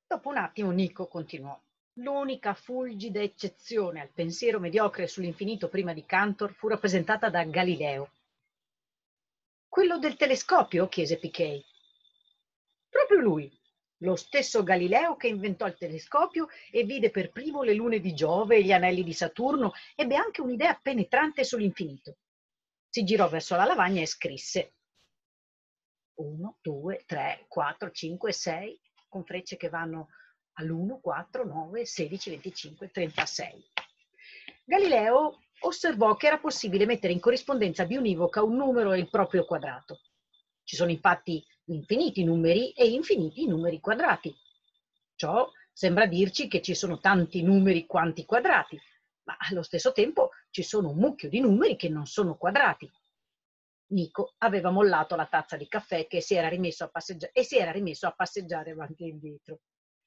Dopo un attimo Nico continuò. L'unica fulgida eccezione al pensiero mediocre sull'infinito prima di Cantor fu rappresentata da Galileo. Quello del telescopio? Chiese Piquet. Proprio lui, lo stesso Galileo che inventò il telescopio e vide per primo le lune di Giove e gli anelli di Saturno, ebbe anche un'idea penetrante sull'infinito. Si girò verso la lavagna e scrisse 1, 2, 3, 4, 5, 6, con frecce che vanno all'1, 4, 9, 16, 25, 36. Galileo osservò che era possibile mettere in corrispondenza biunivoca un numero e il proprio quadrato. Ci sono infatti infiniti numeri e infiniti numeri quadrati. Ciò sembra dirci che ci sono tanti numeri quanti quadrati, ma allo stesso tempo ci sono un mucchio di numeri che non sono quadrati. Nico aveva mollato la tazza di caffè che si era rimesso a passeggiare avanti e indietro.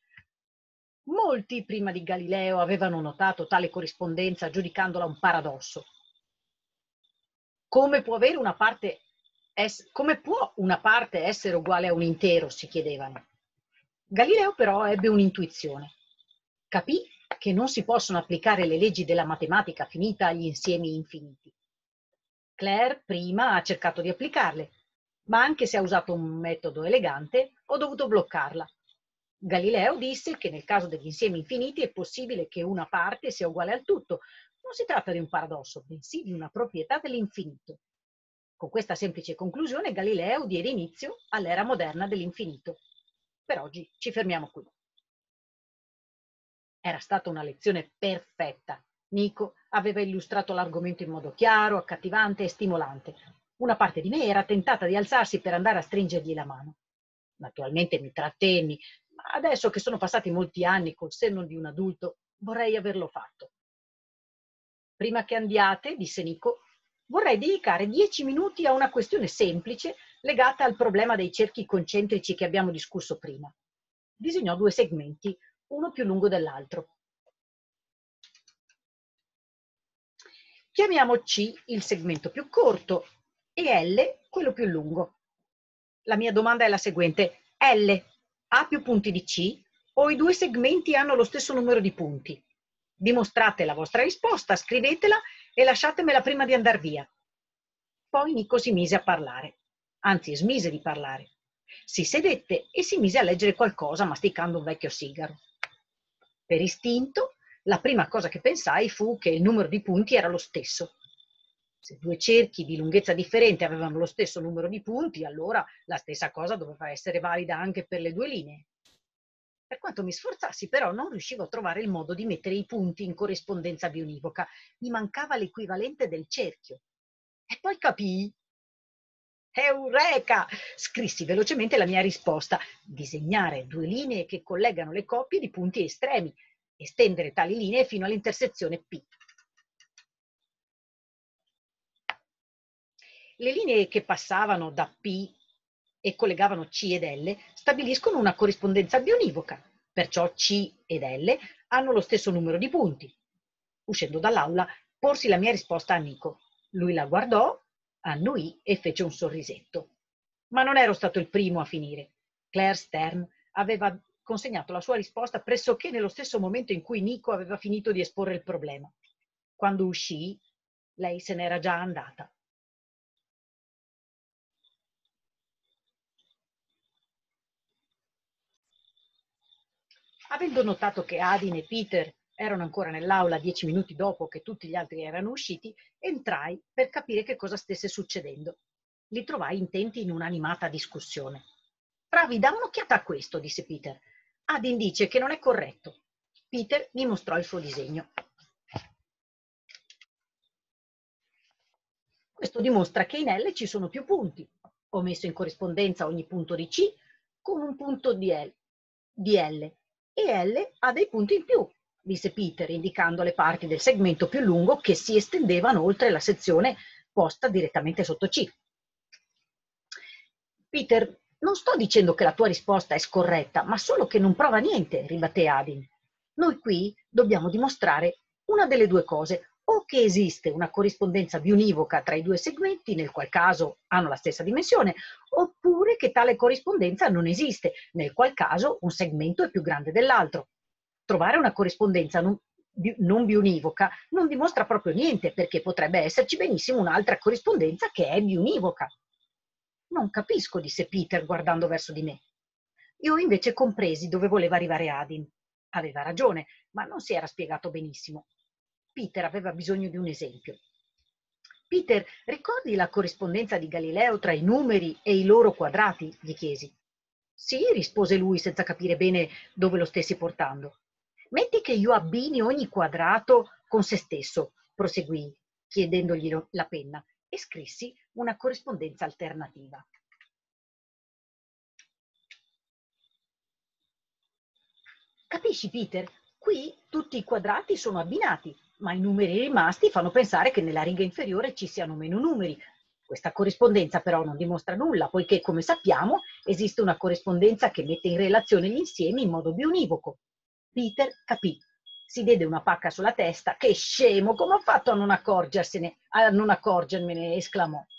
Molti prima di Galileo avevano notato tale corrispondenza giudicandola un paradosso. Come può una parte essere uguale a un intero, si chiedevano. Galileo però ebbe un'intuizione. Capì che non si possono applicare le leggi della matematica finita agli insiemi infiniti. Claire prima ha cercato di applicarle, ma anche se ha usato un metodo elegante, ho dovuto bloccarla. Galileo disse che nel caso degli insiemi infiniti è possibile che una parte sia uguale al tutto. Non si tratta di un paradosso, bensì di una proprietà dell'infinito. Con questa semplice conclusione Galileo diede inizio all'era moderna dell'infinito. Per oggi ci fermiamo qui. Era stata una lezione perfetta. Nico aveva illustrato l'argomento in modo chiaro, accattivante e stimolante. Una parte di me era tentata di alzarsi per andare a stringergli la mano. Naturalmente mi trattenni, ma adesso che sono passati molti anni col senno di un adulto, vorrei averlo fatto. Prima che andiate, disse Nico, vorrei dedicare 10 minuti a una questione semplice legata al problema dei cerchi concentrici che abbiamo discusso prima. Disegnò 2 segmenti, uno più lungo dell'altro. Chiamiamo C il segmento più corto e L quello più lungo. La mia domanda è la seguente: L ha più punti di C o i 2 segmenti hanno lo stesso numero di punti? Dimostrate la vostra risposta, scrivetela e lasciatemela prima di andar via. Poi Nico si mise a parlare, anzi smise di parlare. Si sedette e si mise a leggere qualcosa masticando un vecchio sigaro. Per istinto, la prima cosa che pensai fu che il numero di punti era lo stesso. Se 2 cerchi di lunghezza differente avevano lo stesso numero di punti, allora la stessa cosa doveva essere valida anche per le 2 linee. Per quanto mi sforzassi, però, non riuscivo a trovare il modo di mettere i punti in corrispondenza biunivoca. Mi mancava l'equivalente del cerchio. E poi capii. Eureka! Scrissi velocemente la mia risposta. Disegnare 2 linee che collegano le coppie di punti estremi. Estendere tali linee fino all'intersezione P. Le linee che passavano da P e collegavano C ed L stabiliscono una corrispondenza bionivoca, perciò C ed L hanno lo stesso numero di punti. Uscendo dall'aula, porsi la mia risposta a Nico. Lui la guardò, annuì e fece un sorrisetto. Ma non ero stato il primo a finire. Claire Stern aveva consegnato la sua risposta pressoché nello stesso momento in cui Nico aveva finito di esporre il problema. Quando uscì, lei se n'era già andata. Avendo notato che Adin e Peter erano ancora nell'aula 10 minuti dopo che tutti gli altri erano usciti, entrai per capire che cosa stesse succedendo. Li trovai intenti in un'animata discussione. Bravi, da un'occhiata a questo, disse Peter. Adin dice che non è corretto. Peter mi mostrò il suo disegno. Questo dimostra che in L ci sono più punti. Ho messo in corrispondenza ogni punto di C con un punto di L e L ha dei punti in più, disse Peter, indicando le parti del segmento più lungo che si estendevano oltre la sezione posta direttamente sotto C. Peter, non sto dicendo che la tua risposta è scorretta, ma solo che non prova niente, ribatté Adin. Noi qui dobbiamo dimostrare una delle 2 cose, o che esiste una corrispondenza biunivoca tra i due segmenti, nel qual caso hanno la stessa dimensione, oppure che tale corrispondenza non esiste, nel qual caso un segmento è più grande dell'altro. Trovare una corrispondenza non biunivoca non dimostra proprio niente, perché potrebbe esserci benissimo un'altra corrispondenza che è biunivoca. Non capisco, disse Peter guardando verso di me. Io invece compresi dove voleva arrivare Adin. Aveva ragione, ma non si era spiegato benissimo. Peter aveva bisogno di un esempio. Peter, ricordi la corrispondenza di Galileo tra i numeri e i loro quadrati? Gli chiesi. Sì, rispose lui senza capire bene dove lo stessi portando. Metti che io abbini ogni quadrato con se stesso, proseguì, chiedendogli la penna, e scrissi una corrispondenza alternativa. Capisci, Peter? Qui tutti i quadrati sono abbinati, ma i numeri rimasti fanno pensare che nella riga inferiore ci siano meno numeri. Questa corrispondenza però non dimostra nulla, poiché, come sappiamo, esiste una corrispondenza che mette in relazione gli insiemi in modo biunivoco. Peter capì. Si diede una pacca sulla testa. Che scemo, come ho fatto a non accorgermene? Esclamò.